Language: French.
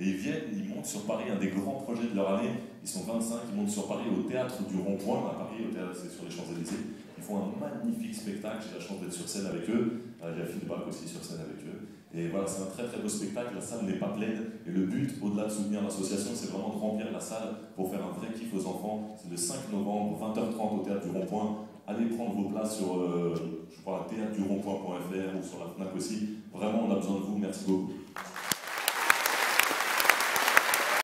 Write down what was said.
Et ils viennent, ils montent sur Paris, un des grands projets de leur année. Ils sont 25, ils montent sur Paris au théâtre du Rond-Point, à Paris, au théâtre, c'est sur les Champs-Élysées. Ils font un magnifique spectacle, j'ai la chance d'être sur scène avec eux. Il y a Phil Bach aussi sur scène avec eux. Et voilà, c'est un très très beau spectacle, la salle n'est pas pleine. Et le but, au-delà de soutenir l'association, c'est vraiment de remplir la salle pour faire un vrai kiff aux enfants. C'est le 5 novembre, 20h30 au théâtre du Rond-Point. Allez prendre vos places sur, je crois, théâtredurondpoint.fr ou sur la FNAC aussi. Vraiment, on a besoin de vous, merci beaucoup.